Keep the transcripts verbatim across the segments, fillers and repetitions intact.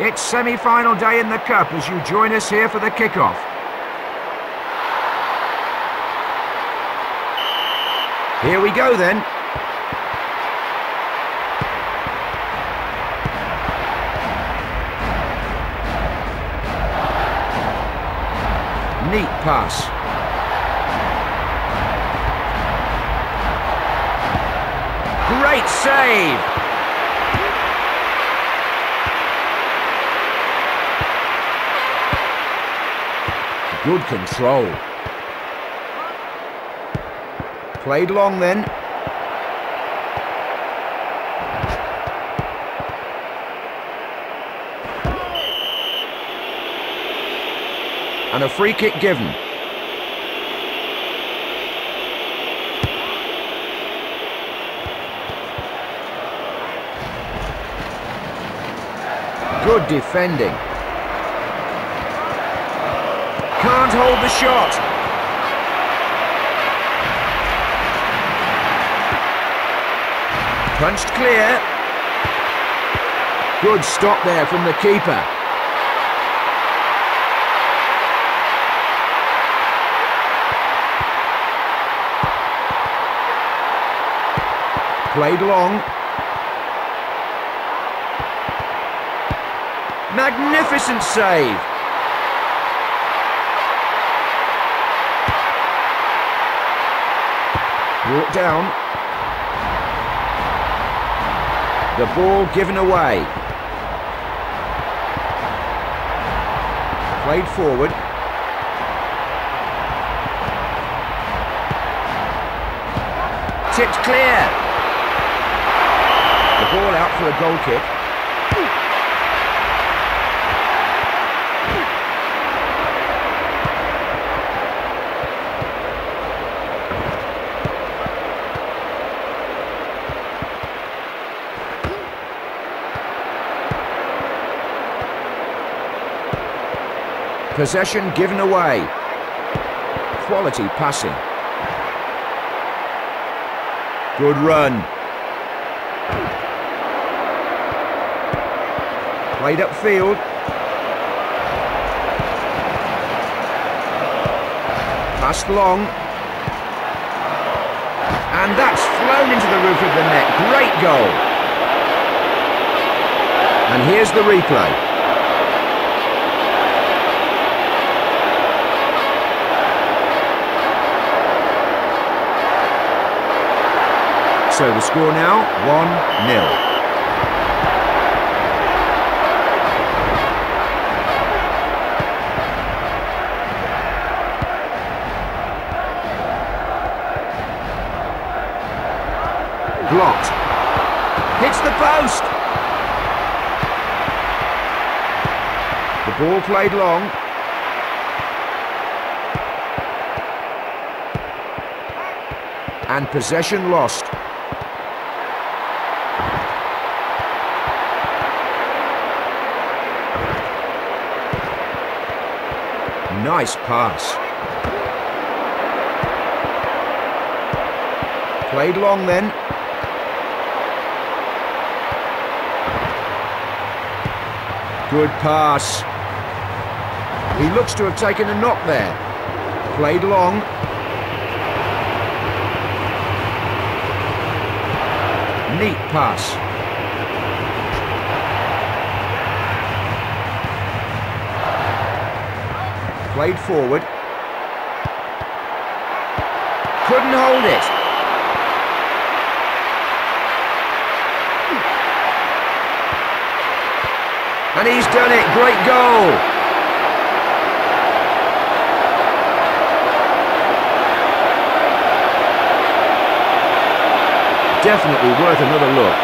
It's semi-final day in the Cup as you join us here for the kickoff. Here we go then. Neat pass. Great save! Good control. Played long then. And a free kick given. Good defending. Can't hold the shot. Punched clear. Good stop there from the keeper. Played long. Magnificent save. Brought down. The ball given away. Played forward. Tipped clear. The ball out for a goal kick. Possession given away. Quality passing. Good run. Played upfield. Passed long. And that's flown into the roof of the net. Great goal. And here's the replay. So the score now, one nil. Blocked. Hits the post. The ball played long. And possession lost. Nice pass. Played long then. Good pass. He looks to have taken a knock there. Played long. Neat pass. Played forward. Couldn't hold it. And he's done it. Great goal. Definitely worth another look.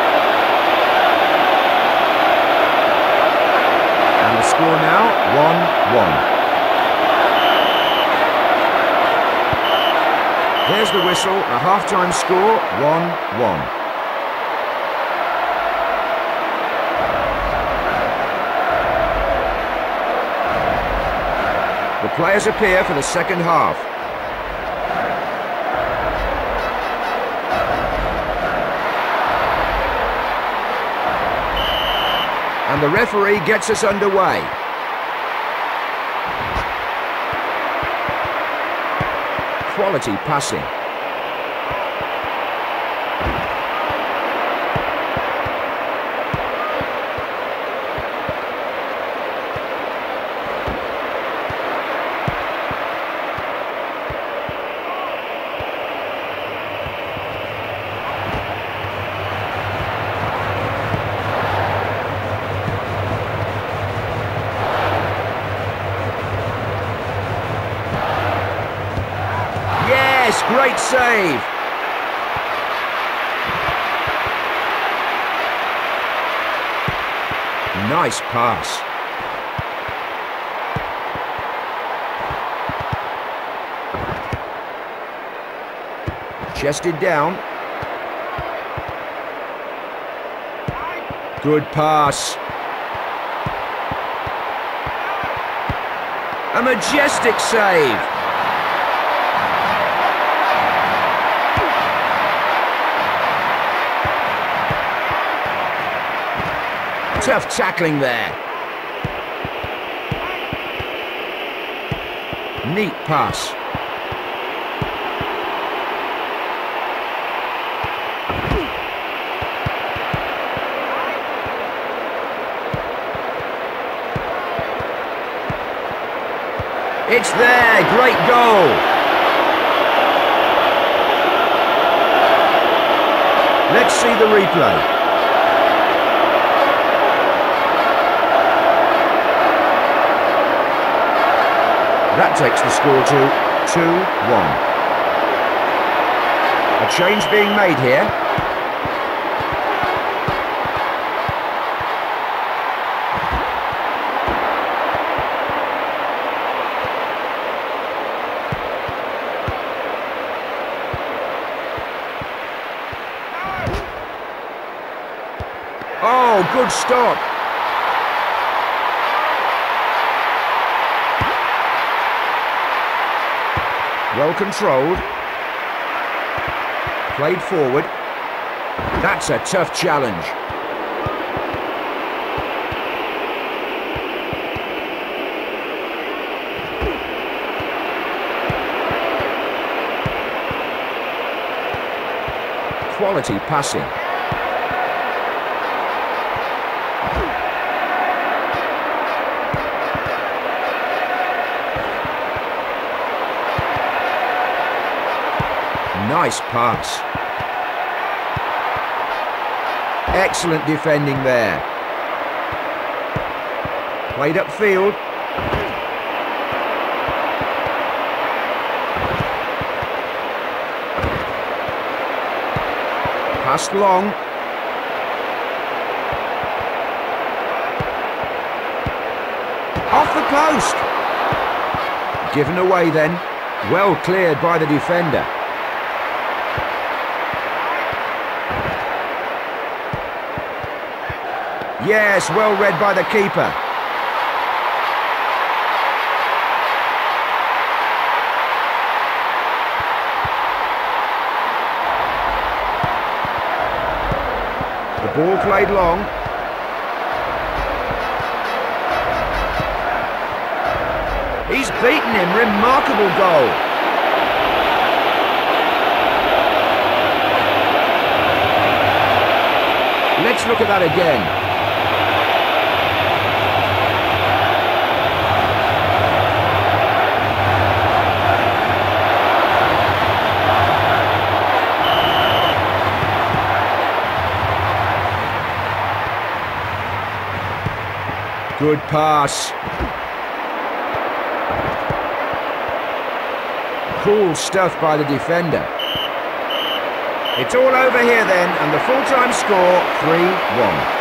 And the score now, one one. There's the whistle, a half-time score, one one. The players appear for the second half. And the referee gets us underway. Quality passing. Great save. Nice pass. Chested down. Good pass. A majestic save. Tough tackling there. Neat pass. It's there, great goal. Let's see the replay. That takes the score to two one. A change being made here. Oh, good stop. Well controlled. Played forward. That's a tough challenge. Quality passing. Nice pass. Excellent defending there. Played upfield. Passed long. Off the post. Given away then. Well cleared by the defender. Yes, well read by the keeper. The ball played long. He's beaten him. Remarkable goal. Let's look at that again. Good pass. Cool stuff by the defender. It's all over here then, and the full-time score, three one.